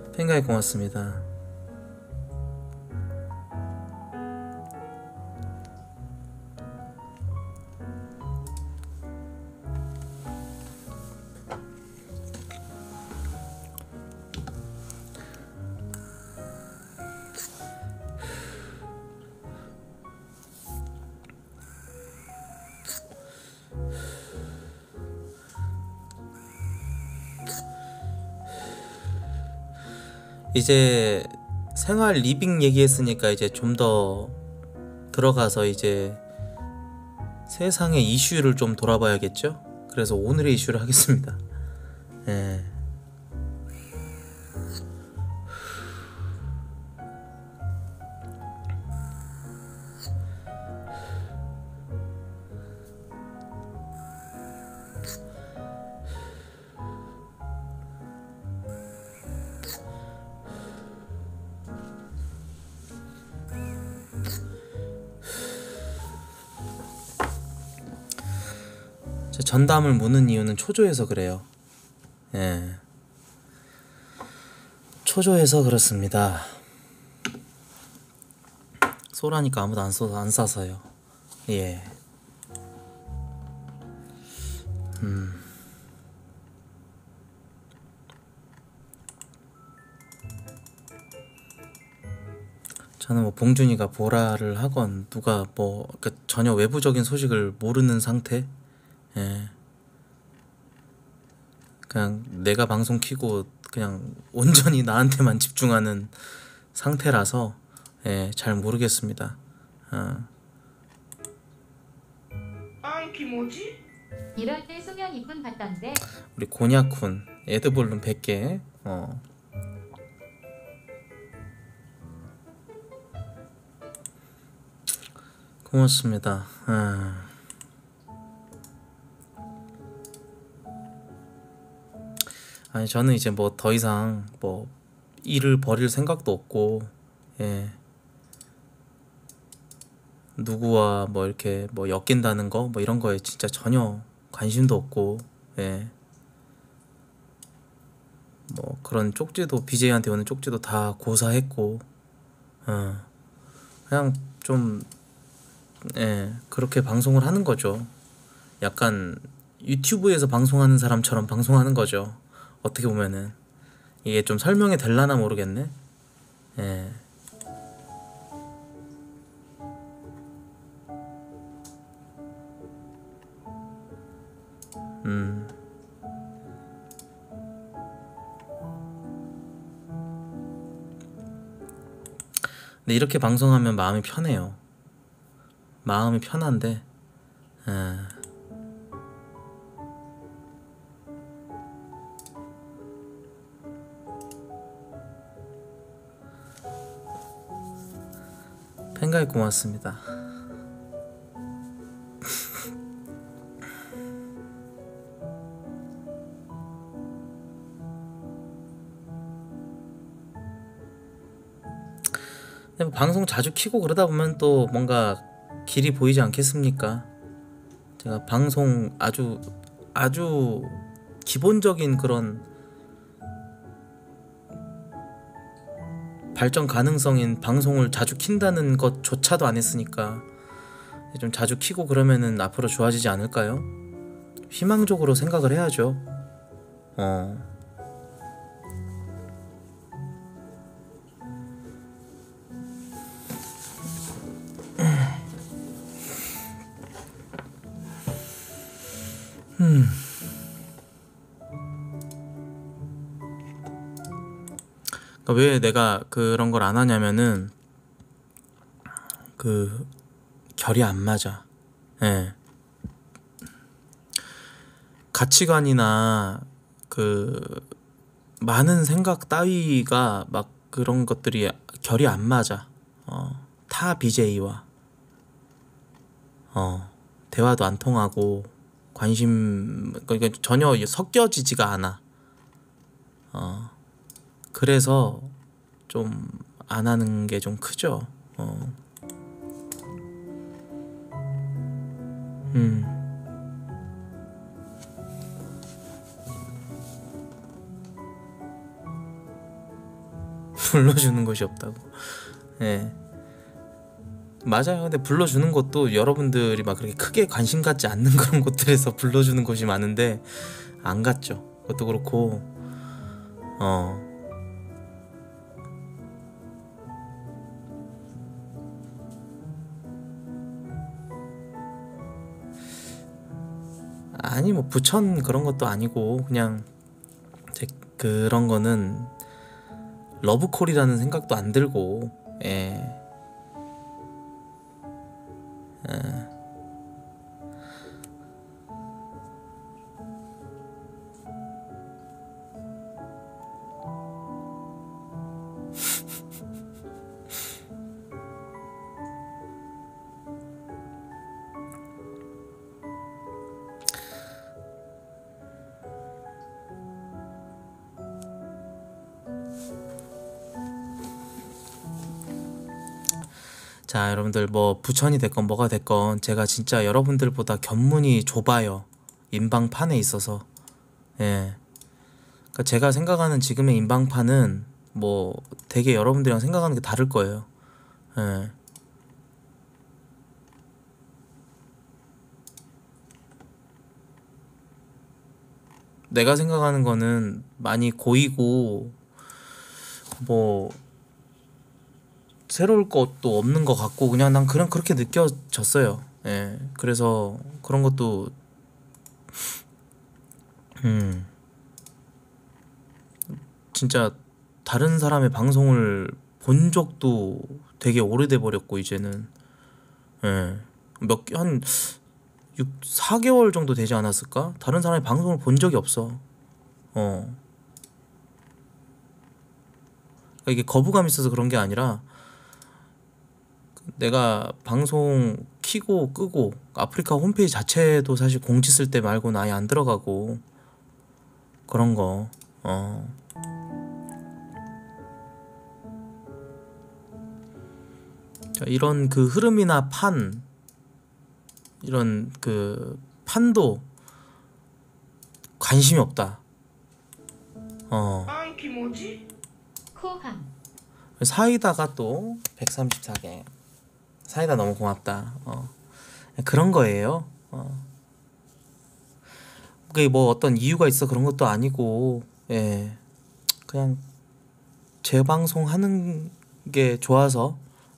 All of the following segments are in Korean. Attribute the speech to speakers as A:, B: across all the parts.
A: 팬가이 고맙습니다. 이제 생활 리빙 얘기했으니까 이제 좀 더 들어가서 이제 세상의 이슈를 좀 돌아봐야겠죠? 그래서 오늘의 이슈를 하겠습니다. 예. 전담을 무는 이유는 초조해서 그래요. 예. 초조해서 그렇습니다. 쏘라니까 아무도 안 싸서요. 예. 저는 뭐 봉준이가 보라를 하건 누가 뭐 그러니까 전혀 외부적인 소식을 모르는 상태. 예. 그냥 내가 방송 키고 그냥 온전히 나한테만 집중하는 상태라서 예, 잘 모르겠습니다.
B: 기모지?
C: 이럴 때 소면 이쁜 같던데.
A: 우리 곤야쿤 에드볼룸 100개. 고맙습니다. 아니 저는 이제 뭐 더 이상 뭐 일을 벌일 생각도 없고, 예. 누구와 뭐 이렇게 뭐 엮인다는 거 뭐 이런 거에 진짜 전혀 관심도 없고, 예. 뭐 그런 쪽지도 BJ한테 오는 쪽지도 다 고사했고, 그냥 좀 예, 그렇게 방송을 하는 거죠. 약간 유튜브에서 방송하는 사람처럼 방송하는 거죠. 어떻게 보면은 이게 좀 설명이 될라나 모르겠네. 예. 근데 이렇게 방송하면 마음이 편해요. 마음이 편한데, 팬가입 고맙습니다. 근데 뭐 방송 자주 키고 그러다 보면 또 뭔가 길이 보이지 않겠습니까? 제가 방송 아주 기본적인 그런 발전 가능성인 방송을 자주 킨다는 것조차도 안 했으니까 좀 자주 키고 그러면은 앞으로 좋아지지 않을까요? 희망적으로 생각을 해야죠. 그러니까 왜 내가 그런 걸 안 하냐면은 그 결이 안 맞아. 예. 가치관이나 그 많은 생각 따위가 막 그런 것들이 결이 안 맞아. 타 BJ와 대화도 안 통하고 관심 그러니까 전혀 섞여지지가 않아. 그래서 좀 안 하는 게 좀 크죠. 불러주는 곳이 없다고. 예. 맞아요. 근데 불러주는 것도 여러분들이 막 그렇게 크게 관심 갖지 않는 그런 곳들에서 불러주는 곳이 많은데 안 갔죠. 그것도 그렇고 아니 뭐 부천 그런 것도 아니고 그냥 그런 거는 러브콜이라는 생각도 안 들고 예. 자, 여러분들 뭐 부천이 됐건 뭐가 됐건 제가 진짜 여러분들보다 견문이 좁아요. 인방판에 있어서. 예. 그러니까 제가 생각하는 지금의 인방판은 뭐 되게 여러분들이랑 생각하는 게 다를 거예요. 예. 내가 생각하는 거는 많이 고이고 뭐 새로울 것도 없는 것 같고 그냥 난 그렇게 느껴졌어요. 예. 그래서 그런 것도 진짜 다른 사람의 방송을 본 적도 되게 오래돼 버렸고 이제는 예. 한 4개월 정도 되지 않았을까? 다른 사람의 방송을 본 적이 없어. 그러니까 이게 거부감이 있어서 그런 게 아니라 내가 방송 키고 끄고 아프리카 홈페이지 자체도 사실 공지 쓸 때 말고는 아예 안 들어가고 그런 거. 자, 이런 그 흐름이나 이런 그 판도 관심이 없다.
B: 빵키 뭐지?
C: 코함.
A: 사이다가 또 134개. 사이다 너무 고맙다. 그런 거예요. 그게 뭐 어떤 이유가 있어 그런 것도 아니고, 예. 그냥 재방송 하는 게 좋아서,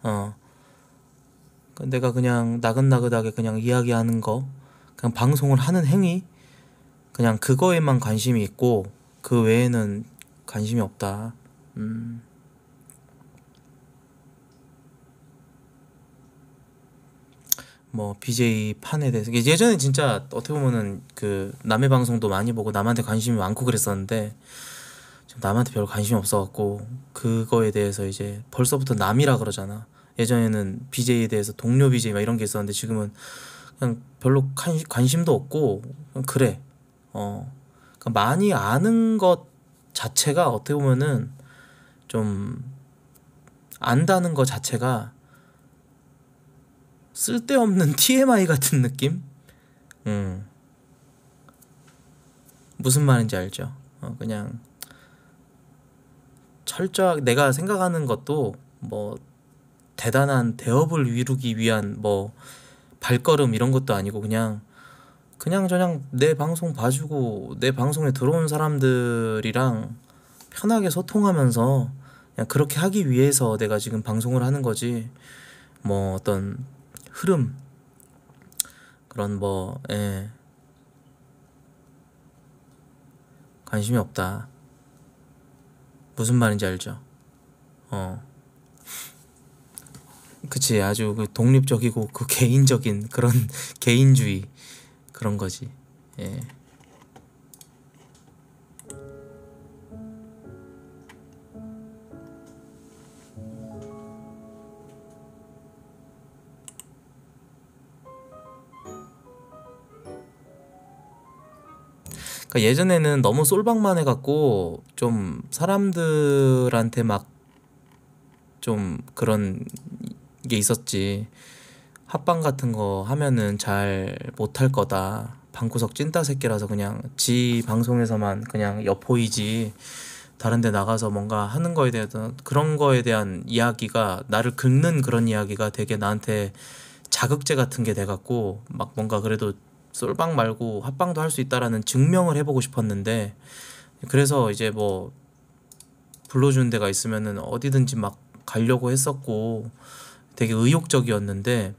A: 내가 그냥 나긋나긋하게 그냥 이야기하는 거, 그냥 방송을 하는 행위, 그냥 그거에만 관심이 있고, 그 외에는 관심이 없다. 뭐 BJ 판에 대해서 예전에 진짜 어떻게 보면은 그 남의 방송도 많이 보고 남한테 관심이 많고 그랬었는데 지금 남한테 별로 관심이 없어갖고 그거에 대해서 이제 벌써부터 남이라 그러잖아. 예전에는 BJ에 대해서 동료 BJ 막 이런 게 있었는데 지금은 그냥 별로 관심도 없고 그냥 그래. 그러니까 많이 아는 것 자체가 어떻게 보면은 좀 안다는 것 자체가 쓸데없는 TMI 같은 느낌? 무슨 말인지 알죠? 그냥 철저하게 내가 생각하는 것도 뭐 대단한 대업을 이루기 위한 뭐 발걸음 이런 것도 아니고 그냥 내 방송 봐주고 내 방송에 들어온 사람들이랑 편하게 소통하면서 그냥 그렇게 하기 위해서 내가 지금 방송을 하는 거지. 뭐 어떤 흐름 그런 뭐 관심이 없다. 무슨 말인지 알죠? 그치. 아주 그 독립적이고 그 개인적인 그런 개인주의 그런 거지. 예. 그러니까 예전에는 너무 솔방만 해갖고 좀 사람들한테 막 좀 그런 게 있었지. 합방 같은 거 하면은 잘 못할 거다. 방구석 찐따 새끼라서 그냥 지 방송에서만 그냥 엿보이지 다른 데 나가서 뭔가 하는 거에 대한 그런 거에 대한 이야기가 나를 긁는 그런 이야기가 되게 나한테 자극제 같은 게 돼갖고 막 뭔가 그래도 솔방 말고 합방도 할 수 있다라는 증명을 해보고 싶었는데 그래서 이제 뭐 불러주는 데가 있으면은 어디든지 막 가려고 했었고 되게 의욕적이었는데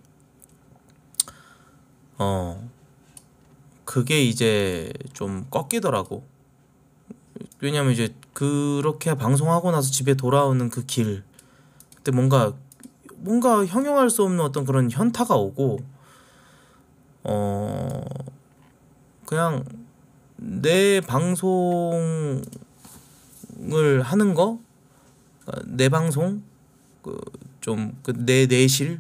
A: 어 그게 이제 좀 꺾이더라고. 왜냐면 이제 그렇게 방송하고 나서 집에 돌아오는 그 길 그때 뭔가 형용할 수 없는 어떤 그런 현타가 오고 어 그냥 내 방송을 하는 거, 내 방송, 내 내실,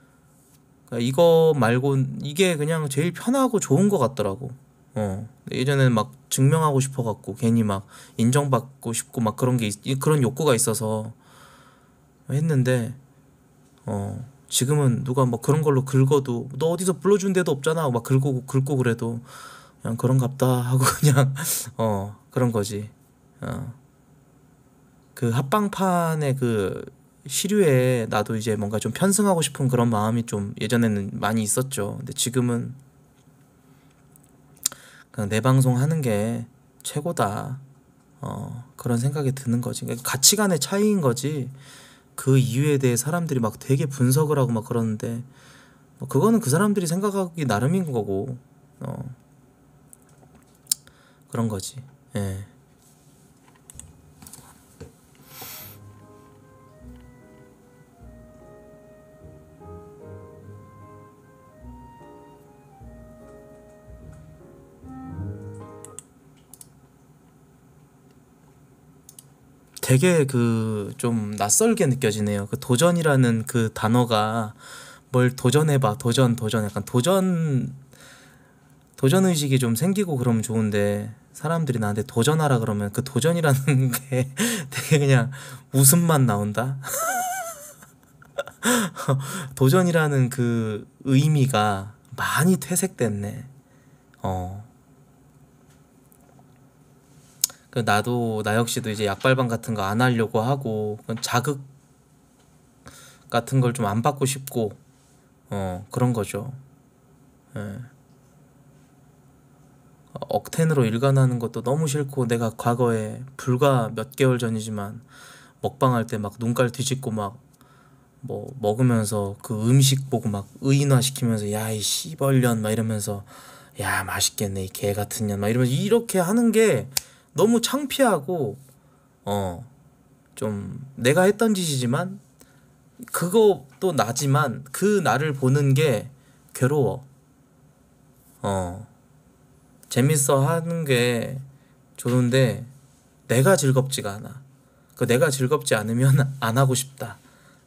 A: 이거 말고 이게 그냥 제일 편하고 좋은 것 같더라고. 예전에는 막 증명하고 싶어갖고 괜히 막 인정받고 싶고 막 그런 욕구가 있어서 했는데 지금은 누가 뭐 그런 걸로 긁어도 너 어디서 불러준 데도 없잖아 막 긁고 그래도 그냥 그런갑다 하고 그냥 그런 거지. 그 합방판의 그 시류에 나도 이제 뭔가 좀 편승하고 싶은 그런 마음이 좀 예전에는 많이 있었죠. 근데 지금은 그냥 내 방송 하는 게 최고다. 그런 생각이 드는 거지. 그러니까 가치관의 차이인 거지. 그 이유에 대해 사람들이 막 되게 분석을 하고 막 그러는데 그거는 그 사람들이 생각하기 나름인 거고 그런 거지. 예. 되게 그 좀 낯설게 느껴지네요. 그 도전이라는 그 단어가 뭘 도전해봐, 도전, 약간 도전 의식이 좀 생기고 그러면 좋은데 사람들이 나한테 도전하라 그러면 그 도전이라는 게 되게 그냥 웃음만 나온다. 도전이라는 그 의미가 많이 퇴색됐네. 나 역시도 이제 약발방 같은 거 안 하려고 하고 자극 같은 걸 좀 안 받고 싶고 그런 거죠. 예. 억텐으로 일관하는 것도 너무 싫고 내가 과거에 불과 몇 개월 전이지만 먹방할 때 막 눈깔 뒤집고 막 뭐 먹으면서 그 음식 보고 막 의인화 시키면서 야 이 씨벌년 막 이러면서 야 맛있겠네 이 개 같은 년 막 이러면서 이렇게 하는 게 너무 창피하고 좀 내가 했던 짓이지만 그것도 나지만 그 나를 보는 게 괴로워. 재밌어 하는 게 좋은데 내가 즐겁지가 않아. 내가 즐겁지 않으면 안 하고 싶다.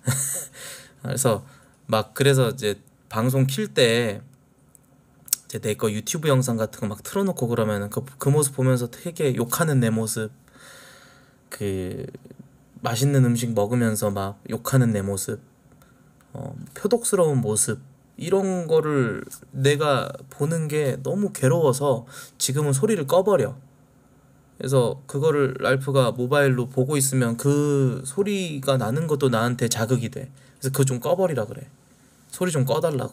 A: 그래서 이제 방송 킬 때 이제 내 거 유튜브 영상 같은 거 막 틀어놓고 그러면은 그 모습 보면서 되게 욕하는 내 모습, 그 맛있는 음식 먹으면서 막 욕하는 내 모습, 표독스러운 모습 이런 거를 내가 보는 게 너무 괴로워서 지금은 소리를 꺼버려. 그래서 그거를 랄프가 모바일로 보고 있으면 그 소리가 나는 것도 나한테 자극이 돼. 그래서 그거 좀 꺼버리라 그래. 소리 좀 꺼달라고.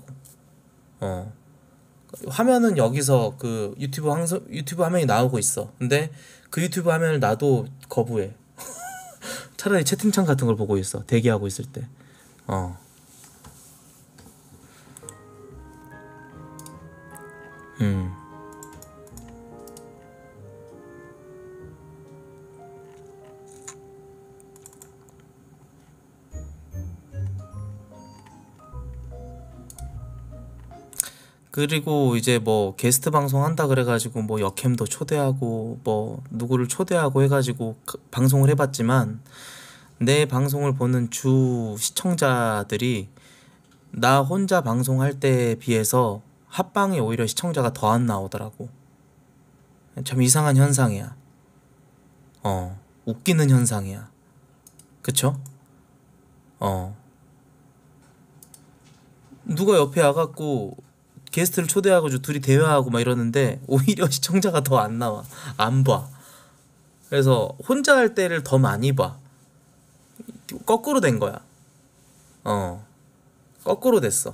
A: 화면은 여기서 그 유튜브 화면이 나오고 있어. 근데 그 유튜브 화면을 나도 거부해. 차라리 채팅창 같은 걸 보고 있어. 대기하고 있을 때. 음. 그리고 이제 뭐 게스트 방송 한다 그래가지고 뭐 역캠도 초대하고 뭐 누구를 초대하고 해가지고 방송을 해봤지만 내 방송을 보는 주 시청자들이 나 혼자 방송할 때에 비해서 합방에 오히려 시청자가 더 안 나오더라고. 참 이상한 현상이야. 웃기는 현상이야. 그쵸? 누가 옆에 와갖고 게스트를 초대하고 둘이 대화하고 막 이러는데 오히려 시청자가 더 안 나와. 안 봐. 그래서 혼자 할 때를 더 많이 봐. 거꾸로 된 거야. 거꾸로 됐어.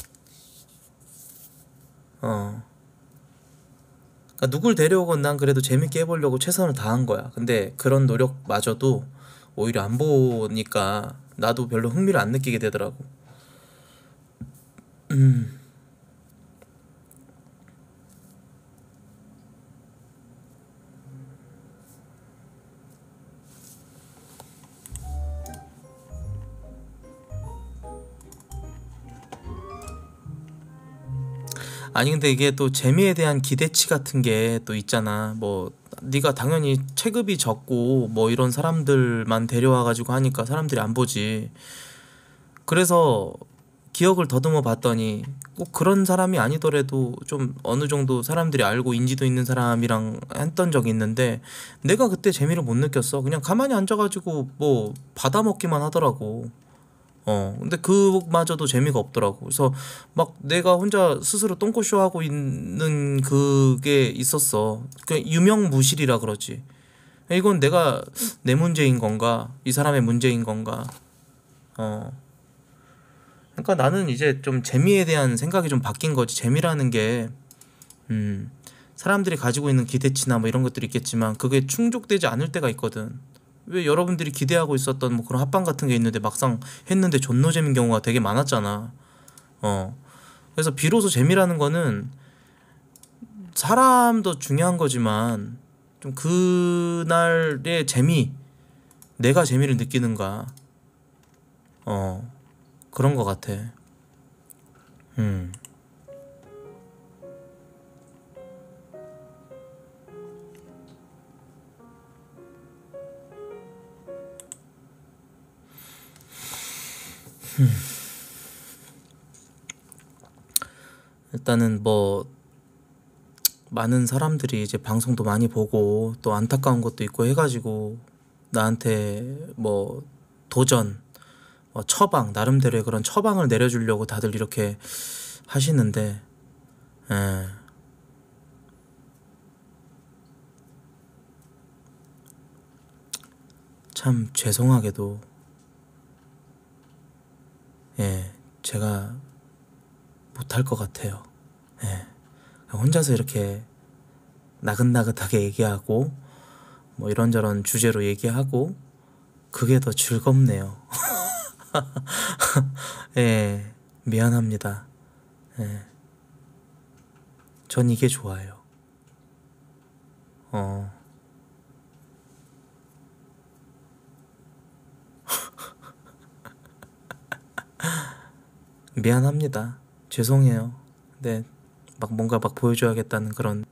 A: 그러니까 누굴 데려오건 난 그래도 재밌게 해보려고 최선을 다한 거야. 근데 그런 노력마저도 오히려 안 보니까 나도 별로 흥미를 안 느끼게 되더라고. 아니 근데 이게 또 재미에 대한 기대치 같은 게 또 있잖아. 뭐 네가 당연히 체급이 적고 뭐 이런 사람들만 데려와 가지고 하니까 사람들이 안 보지. 그래서 기억을 더듬어 봤더니 꼭 그런 사람이 아니더라도 좀 어느 정도 사람들이 알고 인지도 있는 사람이랑 했던 적이 있는데 내가 그때 재미를 못 느꼈어. 그냥 가만히 앉아가지고 뭐 받아먹기만 하더라고. 근데 그마저도 재미가 없더라고. 그래서 막 내가 혼자 스스로 똥꼬쇼 하고 있는 그게 있었어. 그 유명무실이라 그러지. 이건 내가 내 문제인 건가? 이 사람의 문제인 건가? 어. 그러니까 나는 이제 좀 재미에 대한 생각이 좀 바뀐 거지. 재미라는 게, 사람들이 가지고 있는 기대치나 뭐 이런 것들이 있겠지만 그게 충족되지 않을 때가 있거든. 왜 여러분들이 기대하고 있었던 뭐 그런 합방 같은 게 있는데 막상 했는데 존노 재민 경우가 되게 많았잖아. 어. 그래서 비로소 재미라는 거는 사람도 중요한 거지만 좀 그날의 재미, 내가 재미를 느끼는가, 그런 거 같아. 음. 일단은 뭐 많은 사람들이 이제 방송도 많이 보고 또 안타까운 것도 있고 해가지고 나한테 뭐 도전, 처방, 나름대로의 그런 처방을 내려주려고 다들 이렇게 하시는데, 예, 참 죄송하게도, 예, 제가 못할 것 같아요. 예, 혼자서 이렇게 나긋나긋하게 얘기하고 뭐 이런저런 주제로 얘기하고 그게 더 즐겁네요. 예, 미안합니다. 예, 전 이게 좋아요. 어, 미안합니다. 죄송해요. 근데 막 뭔가 막 보여줘야겠다는 그런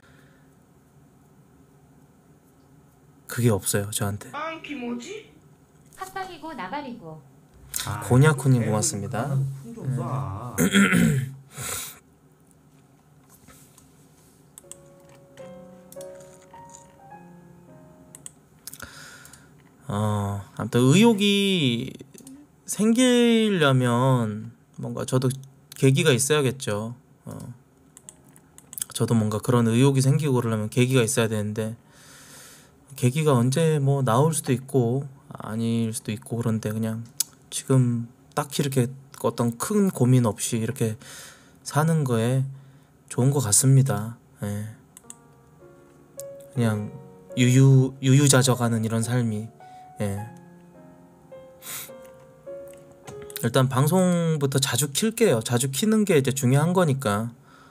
A: 그게 없어요, 저한테.
B: 빵키 뭐지?
C: 합방이고 나발이고.
A: 고냐쿠님 고맙습니다.
B: 풍좀 쏴.
A: 아무튼 의욕이 생기려면 뭔가 저도 계기가 있어야겠죠. 저도 뭔가 그런 의욕이 생기고 그러려면 계기가 있어야 되는데 계기가 언제 뭐 나올 수도 있고 아닐 수도 있고 그런데 그냥 지금 딱히 이렇게 어떤 큰 고민 없이 이렇게 사는 거에 좋은 것 같습니다. 예. 그냥 유유자적하는 이런 삶이. 예. 일단 방송부터 자주 킬게요. 자주 키는 게 이제 중요한 거니까.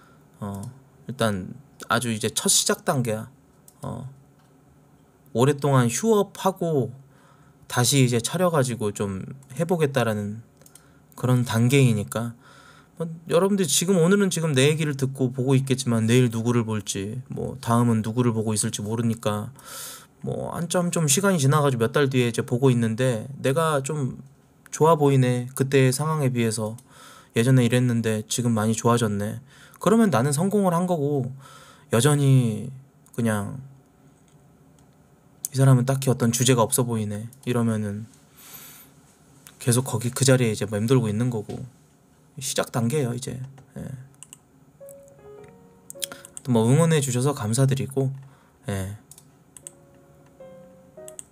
A: 일단 아주 이제 첫 시작 단계야. 오랫동안 휴업하고 다시 이제 차려가지고 좀 해보겠다라는 그런 단계이니까. 여러분들 지금 오늘은 지금 내 얘기를 듣고 보고 있겠지만 내일 누구를 볼지 뭐 다음은 누구를 보고 있을지 모르니까 뭐 한참 좀 시간이 지나가지고 몇 달 뒤에 이제 보고 있는데 내가 좀 좋아 보이네. 그때의 상황에 비해서 예전에 이랬는데 지금 많이 좋아졌네. 그러면 나는 성공을 한 거고 여전히 그냥 이 사람은 딱히 어떤 주제가 없어 보이네. 이러면은 계속 거기 그 자리에 이제 맴돌고 있는 거고 시작 단계예요 이제. 예. 또 뭐 응원해 주셔서 감사드리고 예.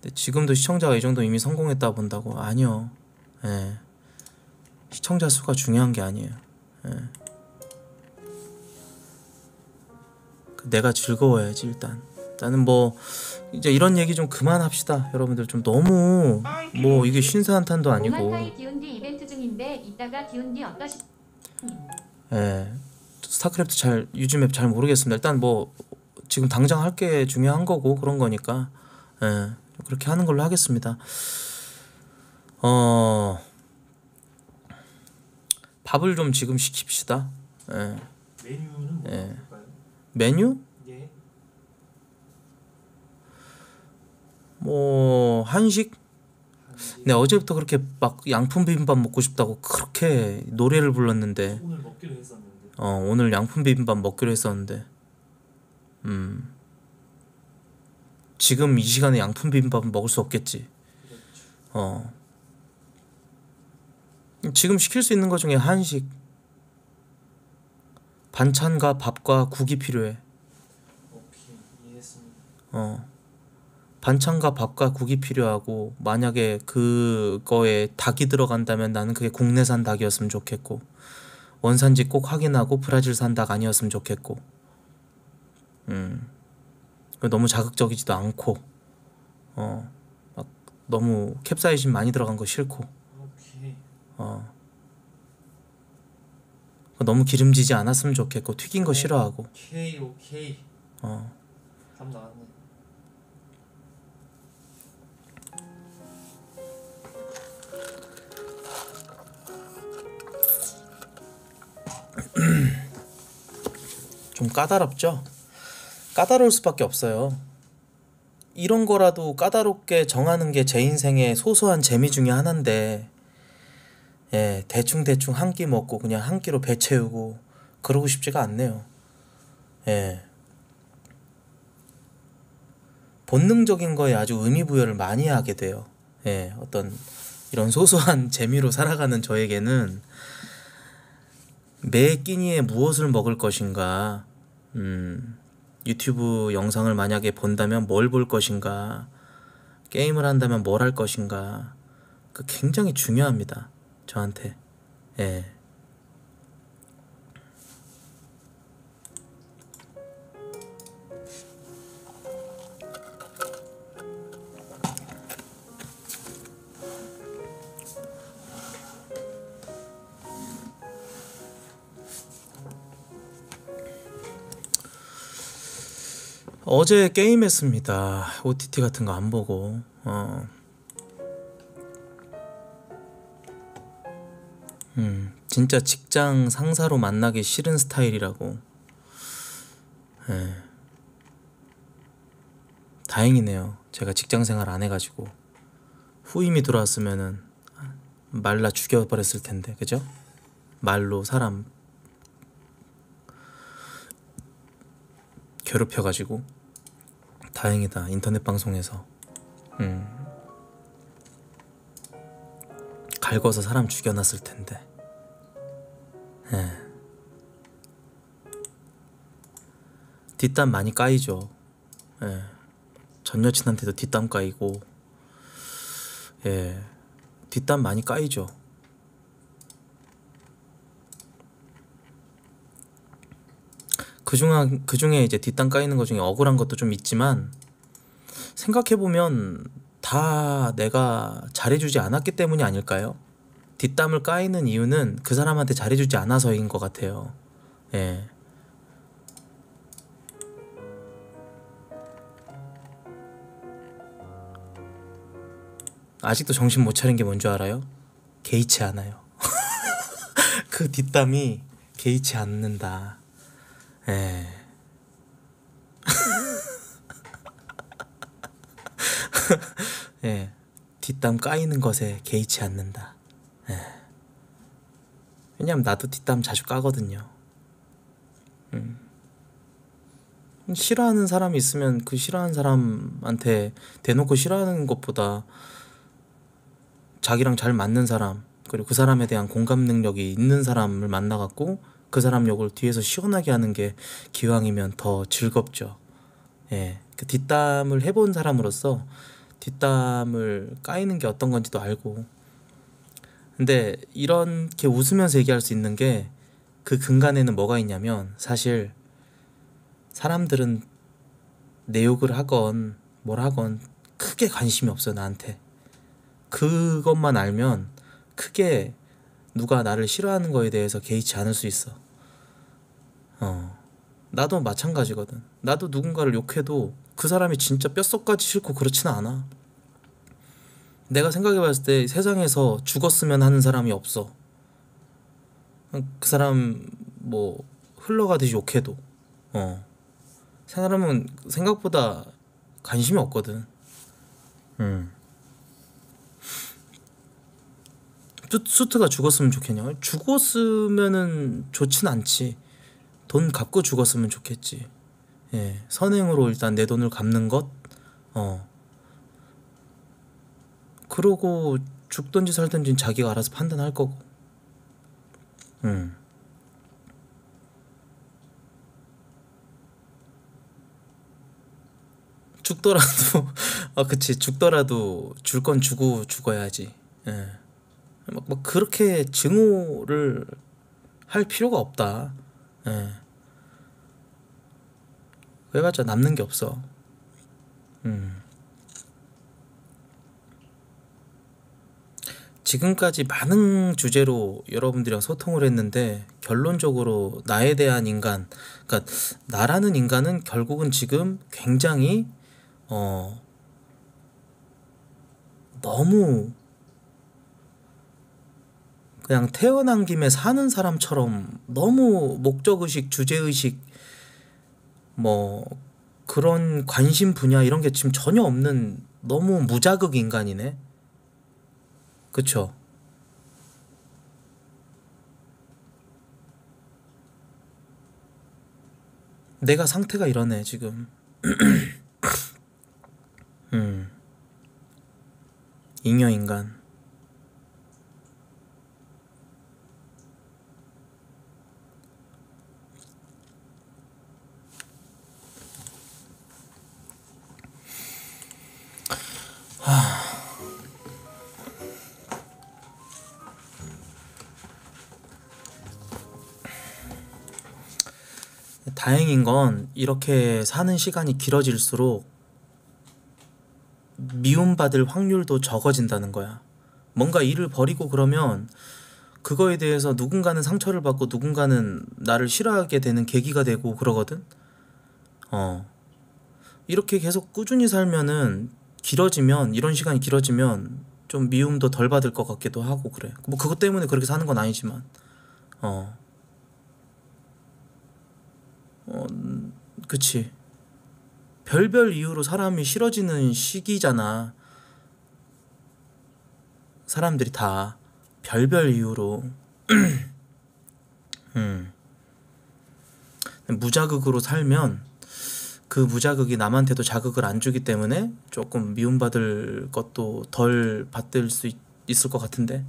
A: 근데 지금도 시청자가 이 정도 이미 성공했다 본다고? 아니요. 예. 시청자 수가 중요한 게 아니에요. 예. 내가 즐거워야지 일단. 나는 뭐 이제 이런 얘기 좀 그만합시다. 여러분들 좀 너무 뭐 이게 신세한탄도 아니고.
C: 오마카이 D&D 이벤트 중인데 이따가 D&D 어떠시?
A: 예. 스타크래프트 잘 요즘에 잘 모르겠습니다. 일단 뭐 지금 당장 할 게 중요한 거고 그런 거니까 예. 그렇게 하는 걸로 하겠습니다. 밥을 좀 지금 시킵시다. 예.
D: 메뉴는 뭐
A: 예.
D: 할까요?
A: 메뉴?
D: 예.
A: 뭐 한식? 네, 어제부터 그렇게 막 양품 비빔밥 먹고 싶다고 그렇게 노래를 불렀는데
D: 오늘 먹기로 했었는데.
A: 오늘 양품 비빔밥 먹기로 했었는데 지금 이 시간에 양품 비빔밥은 먹을 수 없겠지.
D: 그렇죠.
A: 지금 시킬 수 있는 것 중에 한식 반찬과 밥과 국이 필요해.
D: 오케이, 이해했습니다.
A: 반찬과 밥과 국이 필요하고 만약에 그거에 닭이 들어간다면 나는 그게 국내산 닭이었으면 좋겠고 원산지 꼭 확인하고 브라질산 닭 아니었으면 좋겠고 너무 자극적이지도 않고 막 너무 캡사이신 많이 들어간 거 싫고
D: 오케이.
A: 너무 기름지지 않았으면 좋겠고 튀긴 거 싫어하고
D: 오케이.
A: 어
D: 답 나왔네.
A: 좀 까다롭죠? 까다로울 수밖에 없어요. 이런 거라도 까다롭게 정하는 게 제 인생의 소소한 재미 중에 하나인데, 예, 대충 한 끼 먹고 그냥 한 끼로 배 채우고 그러고 싶지가 않네요. 예. 본능적인 거에 아주 의미 부여를 많이 하게 돼요. 예, 어떤 이런 소소한 재미로 살아가는 저에게는 매 끼니에 무엇을 먹을 것인가, 유튜브 영상을 만약에 본다면 뭘 볼 것인가, 게임을 한다면 뭘 할 것인가, 그 굉장히 중요합니다. 저한테. 예. 어제 게임했습니다. OTT 같은 거 안 보고. 진짜 직장 상사로 만나기 싫은 스타일이라고. 예. 다행이네요. 제가 직장 생활 안 해가지고 후임이 들어왔으면은 말라 죽여버렸을 텐데, 그죠? 말로 사람 괴롭혀가지고. 다행이다. 인터넷 방송에서 갈궈서 사람 죽여놨을 텐데. 예. 뒷담 많이 까이죠. 예. 전 여친한테도 뒷담 까이고, 예, 뒷담 많이 까이죠. 그중에 이제 뒷담 까이는 것 중에 억울한 것도 좀 있지만, 생각해보면 다 내가 잘해주지 않았기 때문이 아닐까요? 뒷담을 까이는 이유는 그 사람한테 잘해주지 않아서인 것 같아요. 예. 아직도 정신 못 차린 게 뭔 줄 알아요? 개의치 않아요. 그 뒷담이 개의치 않는다. 예. 예. 뒷담 까이는 것에 개의치 않는다. 예. 왜냐면 나도 뒷담 자주 까거든요. 싫어하는 사람이 있으면 그 싫어하는 사람한테 대놓고 싫어하는 것보다 자기랑 잘 맞는 사람, 그리고 그 사람에 대한 공감 능력이 있는 사람을 만나갖고 그 사람 욕을 뒤에서 시원하게 하는 게 기왕이면 더 즐겁죠. 예. 그 뒷담을 해본 사람으로서 뒷담을 까이는 게 어떤 건지도 알고. 근데 이렇게 웃으면서 얘기할 수 있는 게 그 근간에는 뭐가 있냐면 사실 사람들은 내 욕을 하건 뭘 하건 크게 관심이 없어 나한테. 그것만 알면 크게 누가 나를 싫어하는 거에 대해서 개의치 않을 수 있어. 나도 마찬가지거든. 나도 누군가를 욕해도 그 사람이 진짜 뼛속까지 싫고 그렇지는 않아. 내가 생각해봤을 때 세상에서 죽었으면 하는 사람이 없어. 그 사람 뭐 흘러가듯이 욕해도 사람은 생각보다 관심이 없거든. 수트가 죽었으면 좋겠냐? 죽었으면은 좋진 않지. 돈 갚고 죽었으면 좋겠지. 예, 선행으로 일단 내 돈을 갚는 것. 그러고 죽든지 살든지 자기가 알아서 판단할 거고. 죽더라도 그치, 죽더라도 줄 건 주고 죽어야지. 예. 막 그렇게 증오를 할 필요가 없다. 예. 그래봤자 남는 게 없어. 지금까지 많은 주제로 여러분들이랑 소통을 했는데 결론적으로 나에 대한 인간, 그러니까 나라는 인간은 결국은 지금 굉장히 너무 그냥 태어난 김에 사는 사람처럼 너무 목적의식, 주제의식, 뭐 그런 관심 분야 이런 게 지금 전혀 없는 너무 무자극 인간이네. 그쵸? 내가 상태가 이러네 지금. 잉여인간. 다행인 건 이렇게 사는 시간이 길어질수록 미움받을 확률도 적어진다는 거야. 뭔가 일을 벌이고 그러면 그거에 대해서 누군가는 상처를 받고 누군가는 나를 싫어하게 되는 계기가 되고 그러거든. 이렇게 계속 꾸준히 살면은 길어지면, 이런 시간이 길어지면 좀 미움도 덜 받을 것 같기도 하고 그래. 뭐 그것 때문에 그렇게 사는 건 아니지만 그치. 별별 이유로 사람이 싫어지는 시기잖아. 사람들이 다 별별 이유로. 무자극으로 살면 그 무자극이 남한테도 자극을 안 주기 때문에 조금 미움받을 것도 덜 받을 수 있을 것 같은데.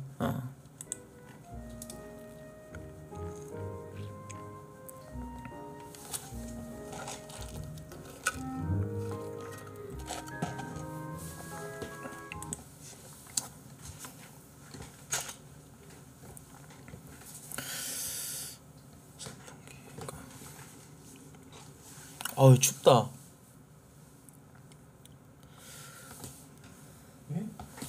A: 어우 춥다.
D: 예?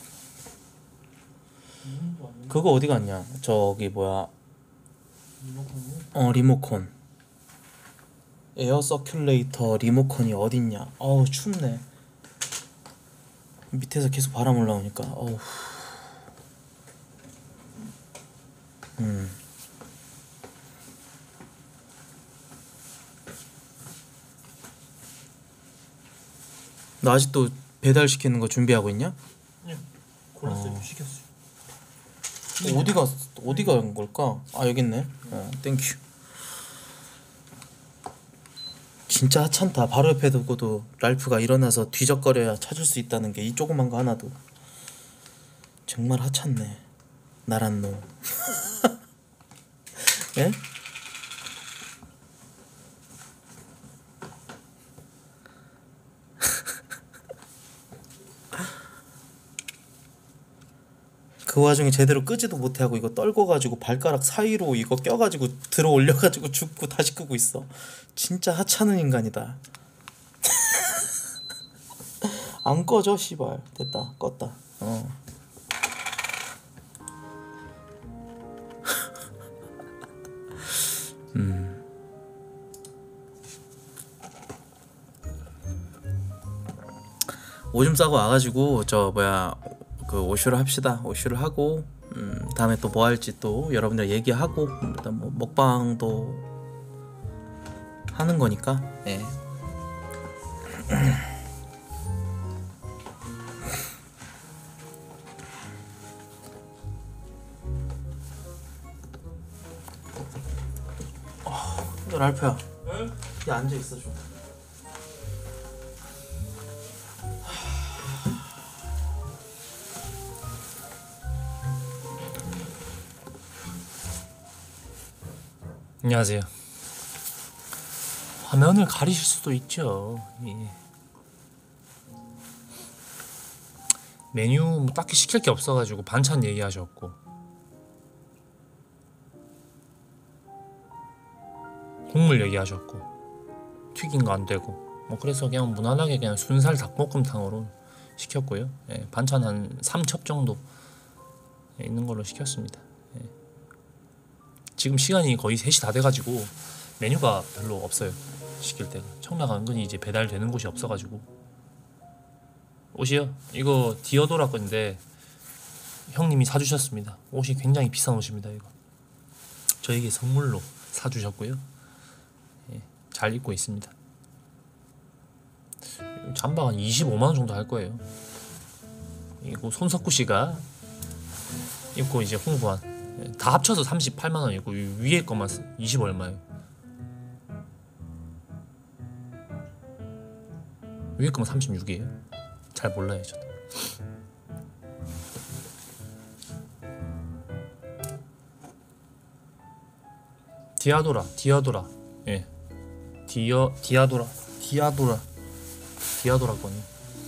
D: 이름도 아니고
A: 그거 어디 갔냐? 저기 뭐야?
D: 리모컨이요?
A: 리모컨. 에어 서큘레이터 리모컨이 어딨냐? 어우 춥네. 밑에서 계속 바람 올라오니까 어우. 너 아직도 배달 시키는 거 준비하고 있냐?
D: 예. 골랐어요. 시켰어요.
A: 어디 간 걸까? 아 여기 있네. 땡큐. 진짜 하찮다. 바로 옆에 두고도 랄프가 일어나서 뒤적거려야 찾을 수 있다는 게 이 조그만 거 하나도 정말 하찮네. 나란 놈. 예? 그 와중에 제대로 끄지도 못하고 이거 떨궈가지고 발가락 사이로 이거 껴가지고 들어 올려가지고 줍고 다시 끄고 있어. 진짜 하찮은 인간이다. 안 꺼져 씨발. 됐다 껐다. 오줌 싸고 와가지고 저 뭐야 그 오쇼를 합시다. 오쇼를 하고 다음에 또 뭐 할지 또 여러분들 얘기하고 일단 뭐 먹방도 하는 거니까. 예. 야 랄프야.
D: 응?
A: 야 앉아 있어 좀.
D: 안녕하세요. 화면을 가리실 수도 있죠. 예. 메뉴 뭐 딱히 시킬 게 없어가지고 반찬 얘기하셨고 국물 얘기하셨고 튀긴 거 안 되고 뭐 그래서 그냥 무난하게 그냥 순살 닭볶음탕으로 시켰고요. 예, 반찬 한 3첩 정도 있는 걸로 시켰습니다. 예. 지금 시간이 거의 3시 다 돼가지고 메뉴가 별로 없어요. 시킬 때가 청라가 은근히 이제 배달되는 곳이 없어가지고. 옷이요? 이거 디어도라 건데 형님이 사주셨습니다. 옷이 굉장히 비싼 옷입니다. 이거 저에게 선물로 사주셨고요. 예, 잘 입고 있습니다. 잠바가 한 25만원 정도 할 거예요. 이거 손석구 씨가 입고 이제 홍보한, 다 합쳐서 38만원이고 위에 거만 20 얼마예요. 위에 거만 36이에요. 잘 몰라요 저도. 디아도라. 예. 디아도라 거니.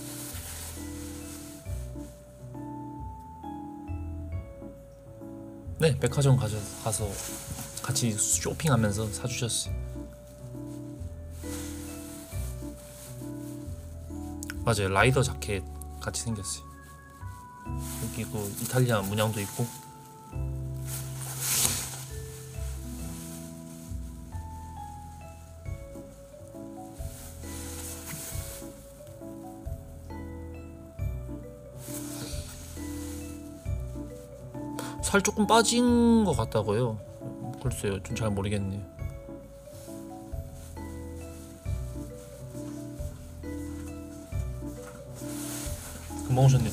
D: 네, 백화점 가서 같이 쇼핑하면서 사주셨어요. 맞아요, 라이더 자켓 같이 생겼어요. 여기 그 이탈리아 문양도 있고. 살 조금 빠진 것 같다고요? 글쎄요, 좀 잘 모르겠네요. 금방 오셨네.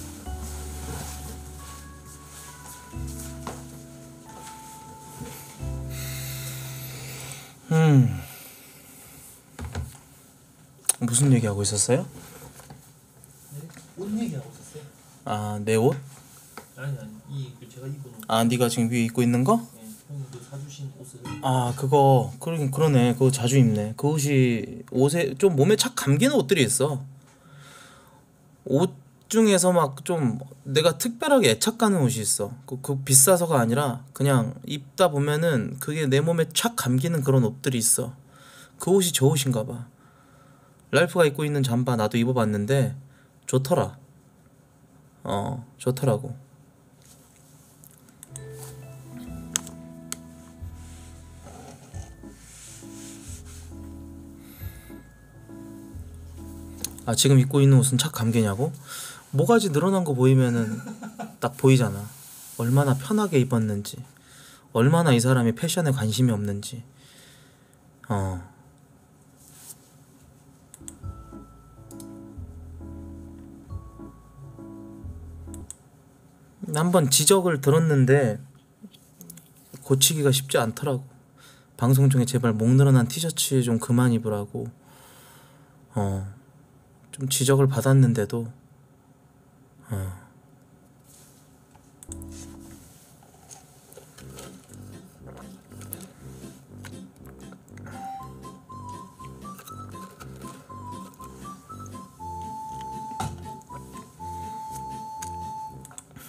A: 무슨 얘기하고 있었어요?
D: 옷 얘기하고 있었어요?
A: 아, 내 옷?
D: 아니 이 제가 입은 옷.
A: 아, 네가 지금 위에 입고 있는 거?
D: 네, 형님 그 사주신 옷을.
A: 아, 그거 그러네. 그거 자주 입네. 그 옷이 옷에 좀 몸에 착 감기는 옷들이 있어. 옷 중에서 막 좀 내가 특별하게 애착 가는 옷이 있어. 그 비싸서가 아니라 그냥 입다 보면은 그게 내 몸에 착 감기는 그런 옷들이 있어. 그 옷이 저 옷인가 봐. 랄프가 입고 있는 잠바 나도 입어봤는데 좋더라. 좋더라고. 아, 지금 입고 있는 옷은 착 감기냐고? 모가지 늘어난 거 보이면은 딱 보이잖아. 얼마나 편하게 입었는지, 얼마나 이 사람이 패션에 관심이 없는지. 한번 지적을 들었는데 고치기가 쉽지 않더라고. 방송 중에 제발 목 늘어난 티셔츠 좀 그만 입으라고 좀 지적을 받았는데도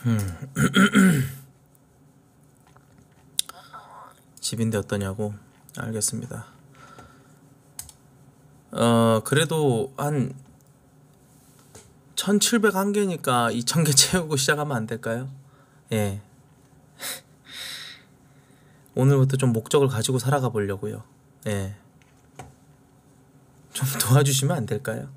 A: 집인데 어떠냐고. 알겠습니다. 그래도 한 1701개니까 2000개 채우고 시작하면 안 될까요? 예. 오늘부터 좀 목적을 가지고 살아가 보려고요. 예. 좀 도와주시면 안 될까요?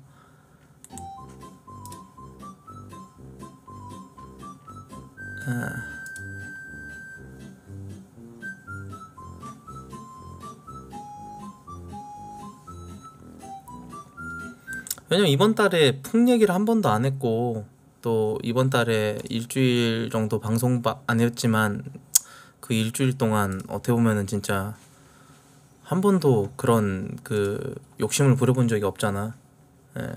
A: 왜냐면 이번 달에 풍 얘기를 한 번도 안 했고, 또 이번 달에 일주일 정도 방송 안 했지만 그 일주일 동안 어떻게 보면은 진짜 한 번도 그런 그 욕심을 부려본 적이 없잖아. 예.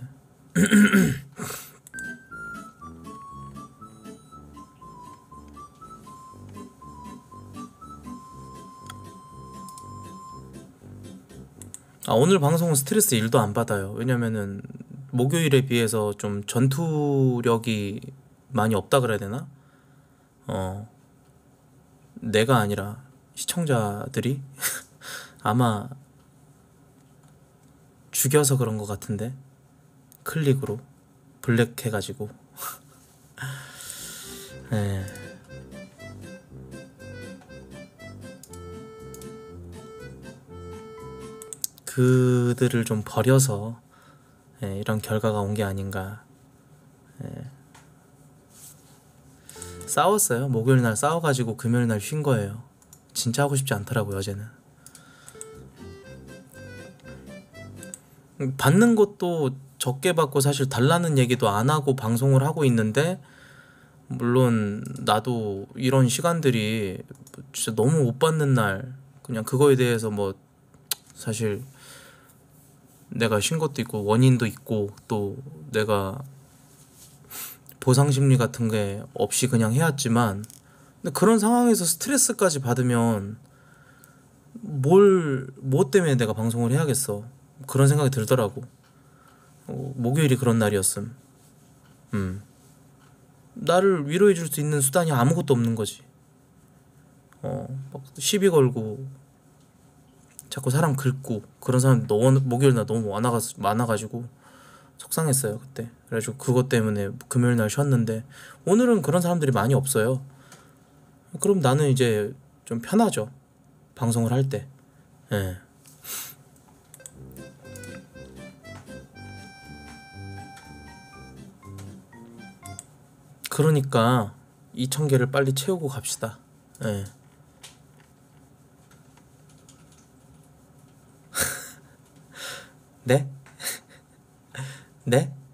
A: 오늘 방송은 스트레스 1도 안 받아요. 왜냐면은 목요일에 비해서 좀 전투력이 많이 없다 그래야 되나? 내가 아니라 시청자들이 아마 죽여서 그런 것 같은데, 클릭으로 블랙 해가지고. 예. 그들을 좀 버려서 이런 결과가 온 게 아닌가. 싸웠어요. 목요일 날 싸워가지고 금요일 날 쉰 거예요. 진짜 하고 싶지 않더라고요, 어제는. 받는 것도 적게 받고 사실 달라는 얘기도 안 하고 방송을 하고 있는데, 물론 나도 이런 시간들이 진짜 너무 못 받는 날, 그냥 그거에 대해서 뭐 사실 내가 쉰 것도 있고 원인도 있고, 또 내가 보상 심리 같은 게 없이 그냥 해왔지만, 근데 그런 상황에서 스트레스까지 받으면 뭐 때문에 내가 방송을 해야겠어. 그런 생각이 들더라고. 목요일이 그런 날이었음. 나를 위로해 줄 수 있는 수단이 아무것도 없는 거지. 막 시비 걸고 자꾸 사람 긁고 그런 사람 목요일 날 너무 많아가지고 속상했어요 그때. 그래가지고 그것 때문에 금요일 날 쉬었는데, 오늘은 그런 사람들이 많이 없어요. 그럼 나는 이제 좀 편하죠, 방송을 할 때. 예. 그러니까 2000개를 빨리 채우고 갑시다. 예. 네? 네?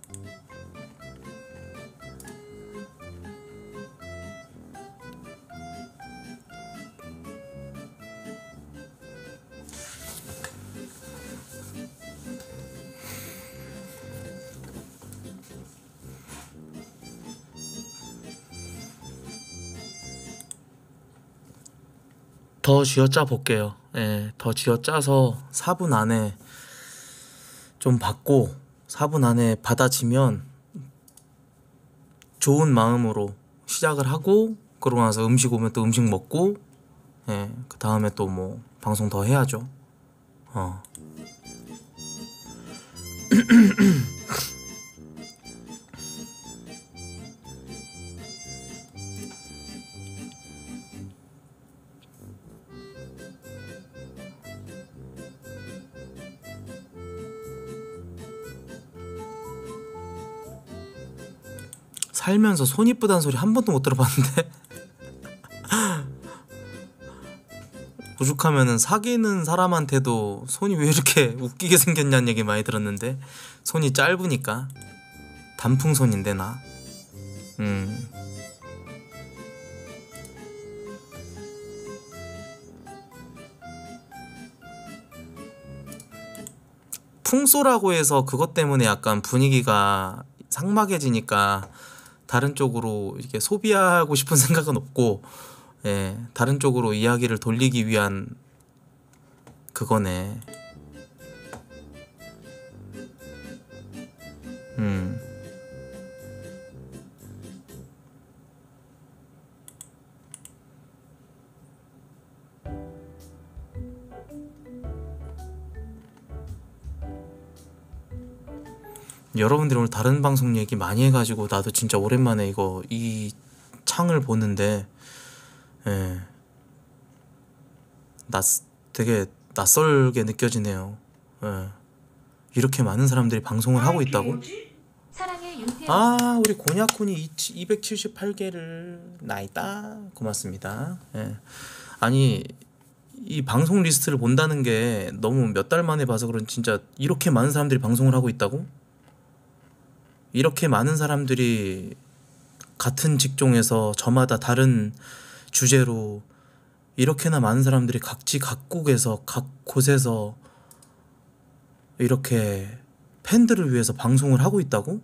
A: 더 쥐어짜 볼게요. 예, 더 쥐어짜서 4분 안에 좀 받고, 4분 안에 받아지면 좋은 마음으로 시작을 하고, 그러고 나서 음식 오면 또 음식 먹고, 예, 그 다음에 또 뭐 방송 더 해야죠. 살면서 손 이쁘다는 소리 한 번도 못 들어봤는데. 오죽하면은 사귀는 사람한테도 손이 왜 이렇게 웃기게 생겼냐는 얘기 많이 들었는데, 손이 짧으니까. 단풍손인데 나. 풍소라고 해서 그것 때문에 약간 분위기가 삭막해지니까 다른 쪽으로 이렇게 소비하고 싶은 생각은 없고, 예, 다른 쪽으로 이야기를 돌리기 위한 그거네. 여러분들이 오늘 다른 방송 얘기 많이 해가지고 나도 진짜 오랜만에 이 창을 보는데, 예, 되게 낯설게 느껴지네요. 예. 이렇게 많은 사람들이 방송을 하고 있다고?
B: 뭐지?
C: 사랑의 윤태영
A: 아, 우리 곤야쿤이 278개를 나이다. 고맙습니다. 예. 아니, 이 방송 리스트를 본다는 게 너무 몇 달 만에 봐서 그런, 진짜 이렇게 많은 사람들이 방송을 하고 있다고? 이렇게 많은 사람들이 같은 직종에서 저마다 다른 주제로 이렇게나 많은 사람들이 각국에서 각 곳에서 이렇게 팬들을 위해서 방송을 하고 있다고?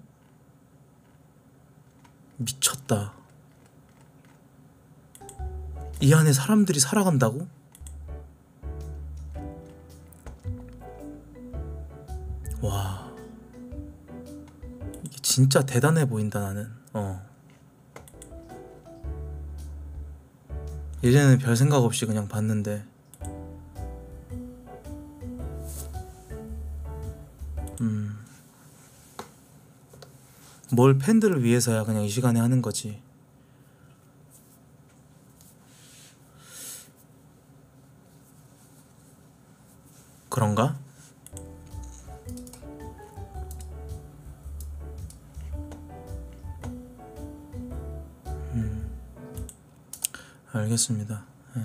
A: 미쳤다. 이 안에 사람들이 살아간다고? 와, 이게 진짜 대단해 보인다. 나는 예전에는 별 생각 없이 그냥 봤는데, 뭘 팬들을 위해서야 그냥 이 시간에 하는 거지. 그런가? 알겠습니다. 예.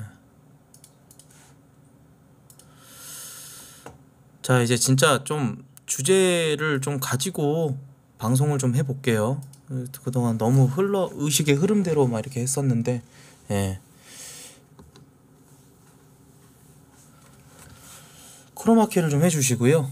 A: 자, 이제 진짜 좀 주제를 좀 가지고 방송을 좀 해볼게요. 그동안 너무 의식의 흐름대로 막 이렇게 했었는데, 예. 크로마키를 좀 해주시고요.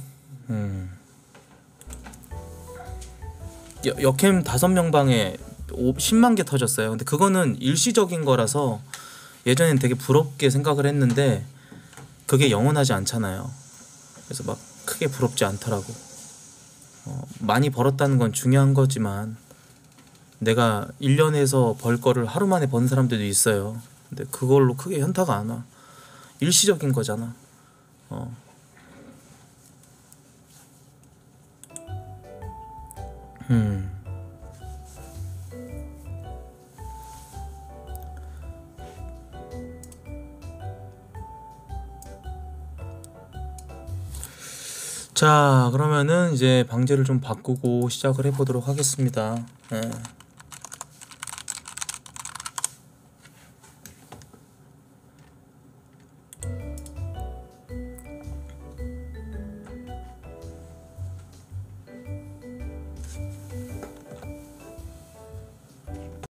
A: 역캠 5명 방에 10만 개 터졌어요. 근데 그거는 일시적인 거라서 예전엔 되게 부럽게 생각을 했는데 그게 영원하지 않잖아요. 그래서 막 크게 부럽지 않더라고. 많이 벌었다는 건 중요한 거지만 내가 1년에서 벌 거를 하루 만에 버는 사람들도 있어요. 근데 그걸로 크게 현타가 안 와. 일시적인 거잖아. 자, 그러면은 이제 방제를 좀 바꾸고 시작을 해보도록 하겠습니다. 예.